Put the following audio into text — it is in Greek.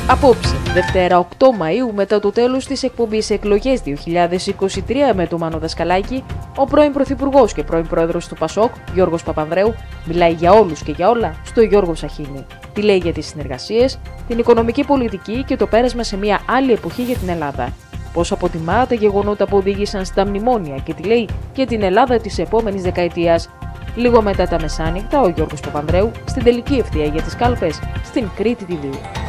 Απόψε, Δευτέρα 8 Μαΐου, μετά το τέλος της εκπομπής Εκλογές 2023 με τον Μάνο Δασκαλάκη, ο πρώην Πρωθυπουργός και πρώην Πρόεδρος του ΠΑΣΟΚ, Γιώργος Παπανδρέου, μιλάει για όλους και για όλα στο Γιώργο Σαχίνη. Τι λέει για τις συνεργασίες, την οικονομική πολιτική και το πέρασμα σε μια άλλη εποχή για την Ελλάδα. Πώς αποτιμά τα γεγονότα που οδήγησαν στα μνημόνια και τι λέει για την Ελλάδα της επόμενης δεκαετίας. Λίγο μετά τα μεσάνυχτα, ο Γιώργος Παπανδρέου στην τελική ευθεία για τις κάλπες στην Κρήτη TV.